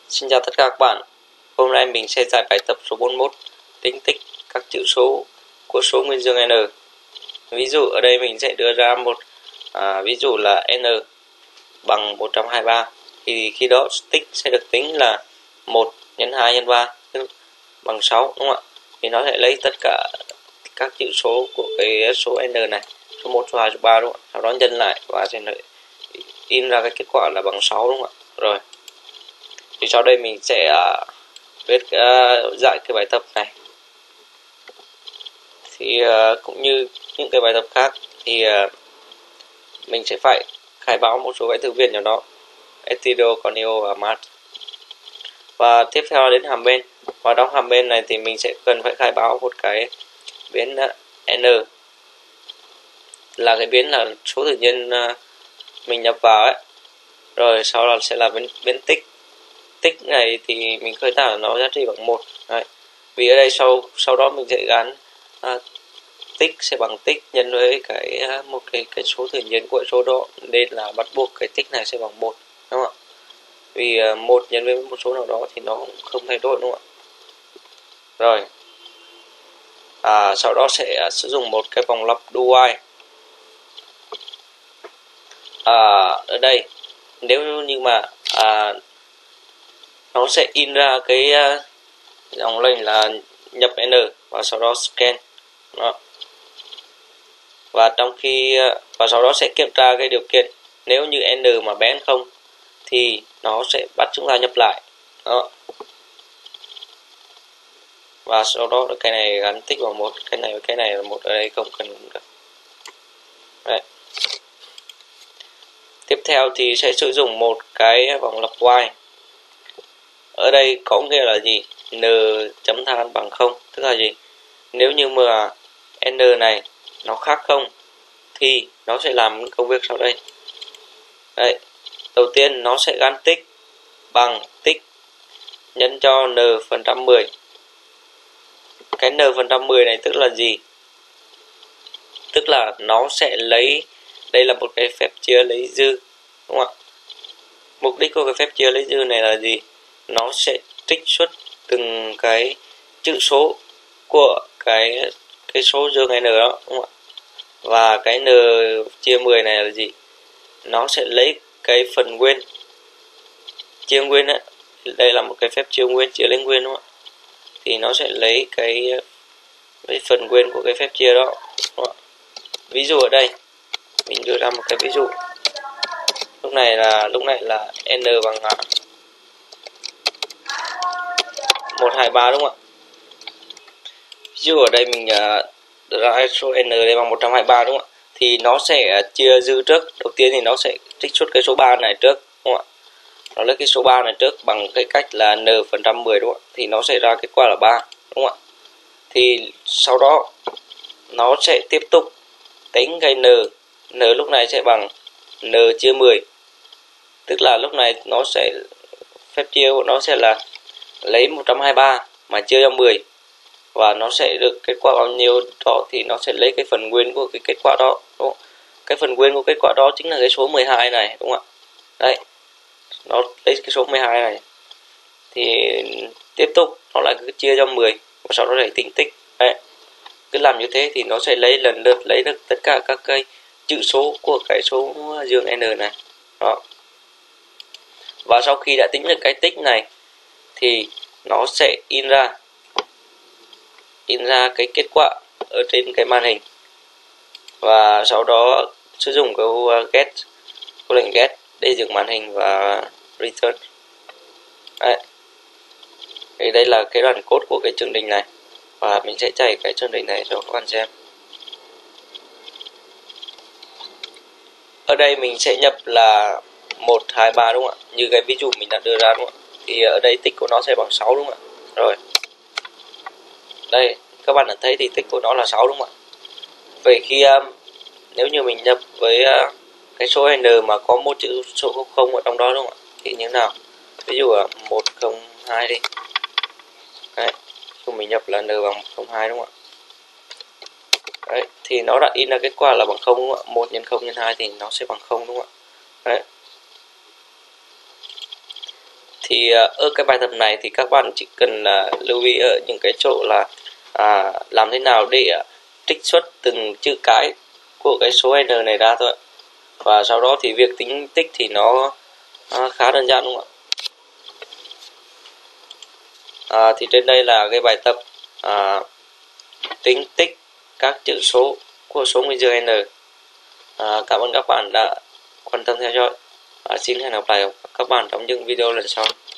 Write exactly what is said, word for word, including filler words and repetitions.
Xin chào tất cả các bạn. Hôm nay mình sẽ giải bài tập số bốn mươi mốt, tính tích các chữ số của số nguyên dương n. Ví dụ ở đây mình sẽ đưa ra một à, ví dụ là n bằng một trăm hai mươi ba. Thì khi đó tích sẽ được tính là một nhân hai nhân ba bằng sáu, đúng không ạ? Thì nó sẽ lấy tất cả các chữ số của cái số n này, số một, số hai, số ba, đúng không ạ? Sau đó nhân lại và sẽ in ra cái kết quả là bằng sáu, đúng không ạ? Rồi. Thì sau đây mình sẽ uh, viết uh, giải cái bài tập này. Thì uh, cũng như những cái bài tập khác thì uh, mình sẽ phải khai báo một số cái từ vựng nào đó, Ethereum, Conio và Math. Và tiếp theo đến hàm bên. Và trong hàm bên này thì mình sẽ cần phải khai báo một cái biến uh, n, là cái biến là số tự nhiên uh, mình nhập vào ấy. Rồi sau đó sẽ là biến, biến tích. Tích này thì mình khởi tạo nó giá trị bằng một. Đấy. Vì ở đây sau sau đó mình sẽ gắn à, tích sẽ bằng tích nhân với cái một cái cái số tự nhiên của số đó, nên là bắt buộc cái tích này sẽ bằng một, đúng không ạ? Vì à, một nhân với một số nào đó thì nó không thay đổi, đúng không ạ? Rồi à, sau đó sẽ à, sử dụng một cái vòng lặp do while. À, ở đây nếu như mà à, nó sẽ in ra cái uh, dòng lệnh là nhập n và sau đó scan đó. Và trong khi uh, và sau đó sẽ kiểm tra cái điều kiện, nếu như n mà bé hơn không thì nó sẽ bắt chúng ta nhập lại đó. Và sau đó cái này gắn tích vào một, cái này với cái này là một, ở đây không cần được. Đấy. Tiếp theo thì sẽ sử dụng một cái vòng lặp while. Ở đây có nghĩa là gì? N chấm than bằng không, tức là gì? Nếu như mà n này nó khác không thì nó sẽ làm công việc sau đây. Đấy. Đầu tiên nó sẽ gắn tích bằng tích nhân cho n phần trăm mười. Cái n phần trăm mười này tức là gì? Tức là nó sẽ lấy, đây là một cái phép chia lấy dư, đúng không ạ? Mục đích của cái phép chia lấy dư này là gì? Nó sẽ trích xuất từng cái chữ số của cái cái số dương n đó, đúng không ạ? Và cái n chia mười này là gì? Nó sẽ lấy cái phần nguyên chia nguyên ấy. Đây là một cái phép chia nguyên, chia lấy nguyên, đúng không ạ? Thì nó sẽ lấy cái cái phần nguyên của cái phép chia đó, đúng không ạ? Ví dụ ở đây mình đưa ra một cái ví dụ. Lúc này là lúc này là n bằng một trăm hai mươi ba, đúng không ạ? Ví dụ ở đây mình uh, ra số n đây bằng một trăm hai mươi ba, đúng không ạ? Thì nó sẽ chia dư trước. Đầu tiên thì nó sẽ trích xuất cái số ba này trước, đúng không ạ? Nó lấy cái số ba này trước bằng cái cách là n phần trăm mười, đúng không ạ? Thì nó sẽ ra kết quả là ba, đúng không ạ? Thì sau đó nó sẽ tiếp tục tính cái n. N lúc này sẽ bằng n chia mười. Tức là lúc này nó sẽ phép chia của nó sẽ là lấy một trăm hai mươi ba mà chia cho mười, và nó sẽ được kết quả bao nhiêu đó thì nó sẽ lấy cái phần nguyên của cái kết quả đó, đúng không? Cái phần nguyên của kết quả đó chính là cái số mười hai này, đúng không ạ? Đấy, nó lấy cái số mười hai này thì tiếp tục nó lại cứ chia cho mười và sau đó lại tính tích. Đấy, cứ làm như thế thì nó sẽ lấy lần lượt lấy được tất cả các cái chữ số của cái số dương n này đó. Và sau khi đã tính được cái tích này thì nó sẽ in ra in ra cái kết quả ở trên cái màn hình, và sau đó sử dụng câu get, câu lệnh get để dựng màn hình và return. Đấy. Thì đây là cái đoạn code của cái chương trình này, và mình sẽ chạy cái chương trình này cho các bạn xem. Ở đây mình sẽ nhập là một trăm hai mươi ba, đúng không ạ? Như cái ví dụ mình đã đưa ra, đúng không ạ? Thì ở đây tích của nó sẽ bằng sáu, đúng không ạ? Rồi. Đây, các bạn đã thấy thì tích của nó là sáu, đúng không ạ? Vậy khi um, nếu như mình nhập với uh, cái số n mà có một chữ số không ở trong đó, đúng không ạ? Thì như thế nào? Ví dụ là một không hai đi. Đấy, chúng mình nhập là n bằng một không hai, đúng không ạ? Đấy, thì nó đã in ra kết quả là bằng không, đúng không ạ? một nhân không nhân hai thì nó sẽ bằng không, đúng không ạ? Đấy. Thì à, ở cái bài tập này thì các bạn chỉ cần à, lưu ý ở những cái chỗ là à, làm thế nào để à, trích xuất từng chữ cái của cái số n này ra thôi. Và sau đó thì việc tính tích thì nó à, khá đơn giản, đúng không ạ? À, thì trên đây là cái bài tập à, tính tích các chữ số của số nguyên dương n. À, cảm ơn các bạn đã quan tâm theo dõi. À, xin hẹn gặp lại các bạn trong những video lần sau.